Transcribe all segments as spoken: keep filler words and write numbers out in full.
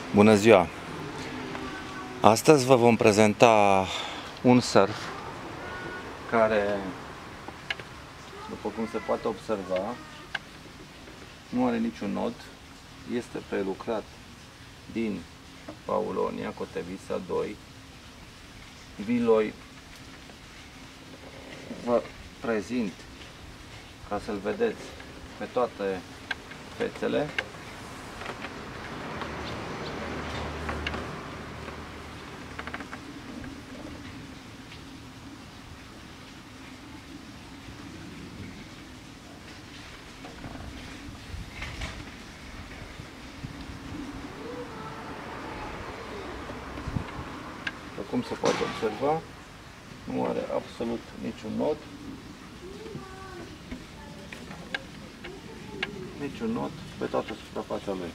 Bună ziua! Astăzi vă vom prezenta un surf care, după cum se poate observa, nu are niciun nod, este prelucrat din Paulonia, Cotevisa doi. Vi-l vă prezint ca să-l vedeți pe toate fețele. Cum se poate observa, nu are absolut niciun nod, niciun nod pe toată suprafața lui.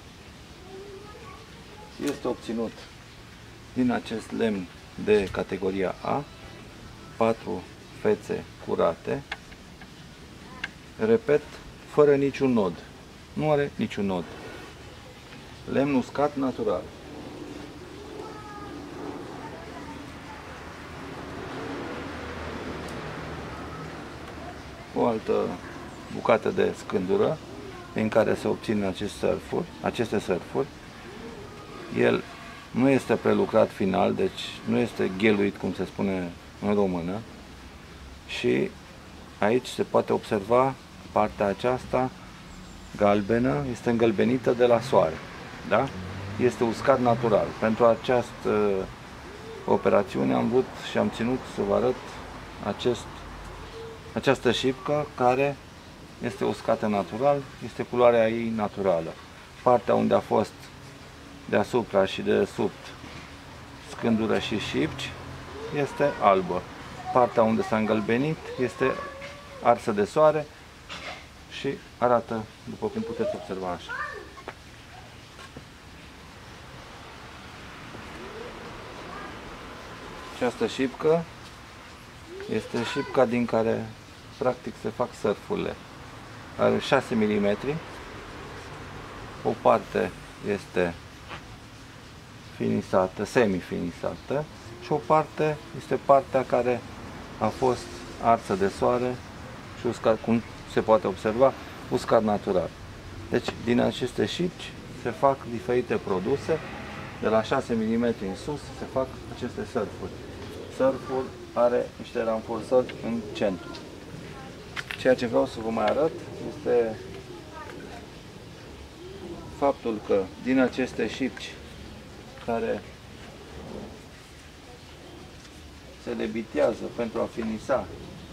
Este obținut din acest lemn de categoria A, patru fețe curate, repet, fără niciun nod, nu are niciun nod, lemn uscat natural. O altă bucată de scândură din care se obțin aceste surfuri, aceste surfuri. El nu este prelucrat final, deci nu este gheluit, cum se spune în română. Și aici se poate observa partea aceasta galbenă, este îngălbenită de la soare. Da? Este uscat natural. Pentru această operațiune am vrut și am ținut să vă arăt acest Această șipcă care este uscată natural, este culoarea ei naturală. Partea unde a fost deasupra și de sub scândură și șipci este albă. Partea unde s-a îngălbenit este arsă de soare și arată, după cum puteți observa, așa. Această șipcă este șipca din care practic se fac surfurile. Are șase milimetri, o parte este finisată, semi-finisată și o parte este partea care a fost arsă de soare și uscat, cum se poate observa, uscat natural. Deci din aceste șipci se fac diferite produse, de la șase milimetri în sus se fac aceste surfuri. Surful are niște ramforsări în centru. Ceea ce vreau să vă mai arăt este faptul că din aceste șipci care se debitează pentru a finisa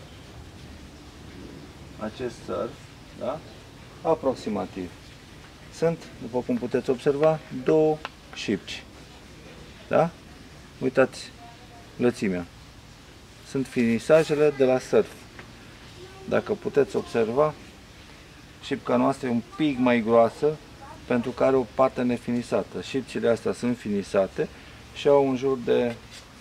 acest surf, da? Aproximativ sunt, după cum puteți observa, două șipci. Da? Uitați lățimea. Sunt finisajele de la surf. Dacă puteți observa, șipca noastră e un pic mai groasă pentru că are o parte nefinisată. Șipcile astea sunt finisate și au un jur de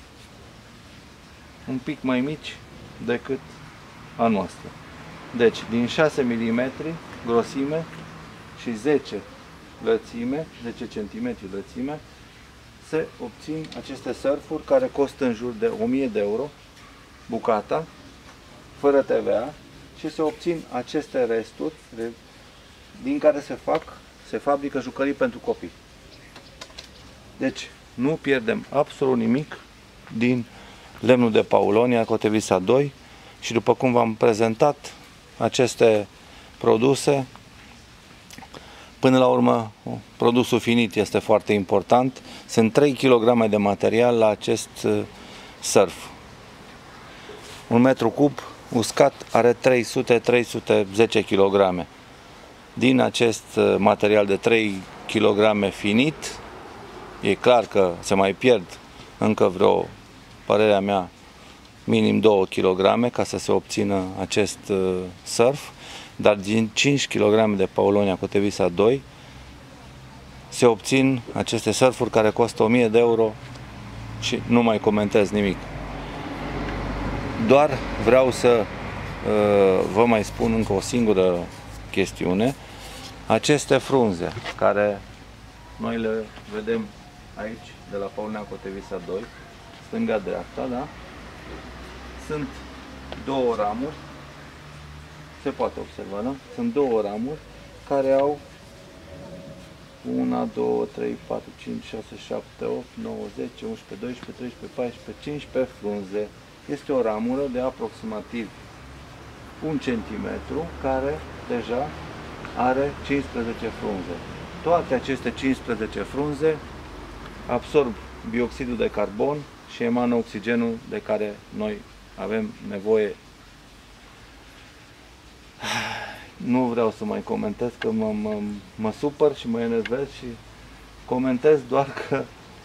un pic mai mici decât a noastră. Deci, din șase milimetri grosime și zece lățime, zece centimetri lățime, se obțin aceste surfuri care costă în jur de o mie de euro bucata, fără T V A, și se obțin aceste resturi din care se fac, se fabrică jucării pentru copii. Deci nu pierdem absolut nimic din lemnul de Paulonia, Cotevisa doi, și după cum v-am prezentat aceste produse, până la urmă produsul finit este foarte important. Sunt trei kilograme de material la acest surf. Un metru cub uscat are trei sute - trei sute zece kilograme. Din acest material de trei kilograme finit, e clar că se mai pierd încă vreo, părerea mea, minim două kilograme ca să se obțină acest surf, dar din cinci kilograme de Paulonia Cotevisa doi se obțin aceste surfuri care costă o mie de euro și nu mai comentez nimic. Doar vreau să uh, vă mai spun încă o singură chestiune. Aceste frunze care noi le vedem aici, de la Paulina Cotevisa doi, stânga-dreapta, da? Sunt două ramuri, se poate observa, da? Sunt două ramuri care au unu, doi, trei, patru, cinci, șase, șapte, opt, nouă, zece, unsprezece, doisprezece, treisprezece, paisprezece, cincisprezece frunze. Este o ramură de aproximativ un centimetru care deja are cincisprezece frunze. Toate aceste cincisprezece frunze absorb bioxidul de carbon și emană oxigenul de care noi avem nevoie. Nu vreau să mai comentez că mă, mă, mă supăr și mă enervez și comentez doar că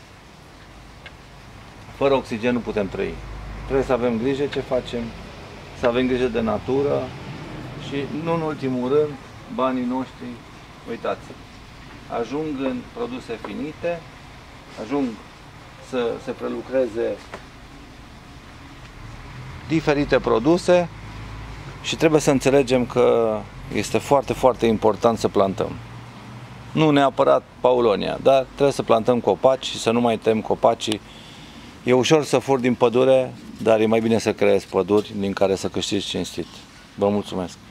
fără oxigen nu putem trăi. Trebuie să avem grijă ce facem, să avem grijă de natură și, nu în ultimul rând, banii noștri, uitați, ajung în produse finite, ajung să se prelucreze diferite produse și trebuie să înțelegem că este foarte, foarte important să plantăm. Nu neapărat paulonia, dar trebuie să plantăm copaci și să nu mai tăiem copacii. E ușor să furi din pădure, dar e mai bine să creezi păduri din care să câștigi cinstit. Vă mulțumesc!